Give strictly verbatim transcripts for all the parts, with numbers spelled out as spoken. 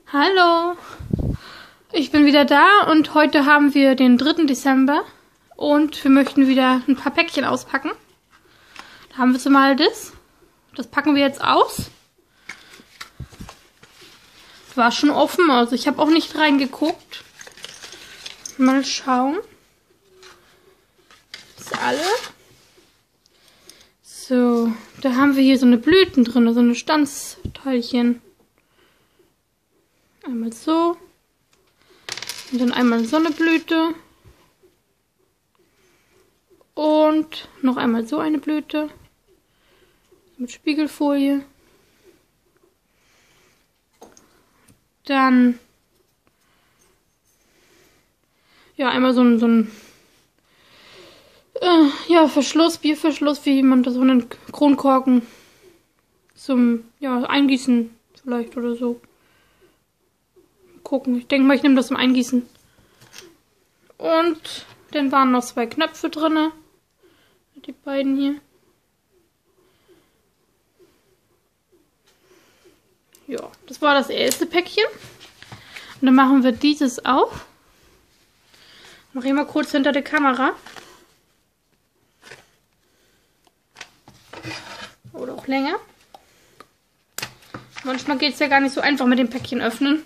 Hallo, ich bin wieder da und heute haben wir den dritten Dezember und wir möchten wieder ein paar Päckchen auspacken. Da haben wir zumal das. Das packen wir jetzt aus. War schon offen, also ich habe auch nicht reingeguckt. Mal schauen. Das ist alle. So, da haben wir hier so eine Blüten drin, so eine Stanzteilchen. Einmal so. Und dann einmal so eine Blüte. Und noch einmal so eine Blüte. Mit Spiegelfolie. Dann ja, einmal so ein, so ein äh, ja, Verschluss, Bierverschluss, wie man das so einen Kronkorken zum ja, Eingießen vielleicht oder so. Gucken. Ich denke mal, ich nehme das zum Eingießen. Und dann waren noch zwei Knöpfe drin. Die beiden hier. Ja, das war das erste Päckchen. Und dann machen wir dieses auf. Mach ich mal kurz hinter der Kamera. Oder auch länger. Manchmal geht es ja gar nicht so einfach mit dem Päckchen öffnen.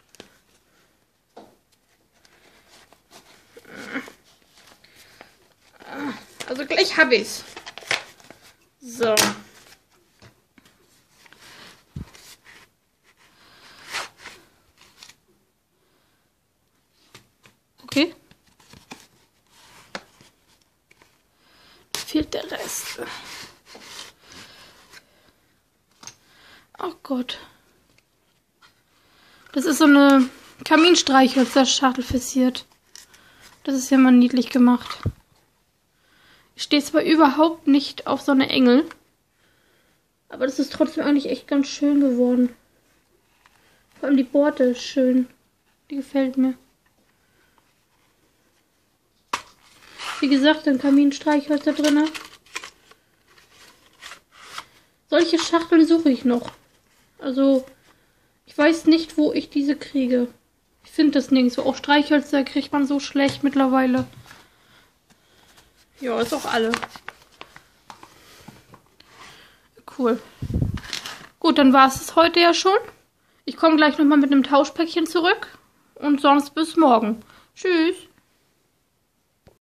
Also gleich habe ich es. So. Okay. Da fehlt der Rest. Oh Gott. Das ist so eine Kaminstreichhölzer-Schachtel versiert. Das ist ja mal niedlich gemacht. Ich stehe zwar überhaupt nicht auf so eine Engel, aber das ist trotzdem eigentlich echt ganz schön geworden. Vor allem die Borte ist schön. Die gefällt mir. Wie gesagt, ein Kaminstreichhölzer drin. Solche Schachteln suche ich noch. Also, ich weiß nicht, wo ich diese kriege. Ich finde das nirgendwo. Auch Streichhölzer kriegt man so schlecht mittlerweile. Ja, ist auch alle. Cool. Gut, dann war es es heute ja schon. Ich komme gleich nochmal mit einem Tauschpäckchen zurück. Und sonst bis morgen. Tschüss.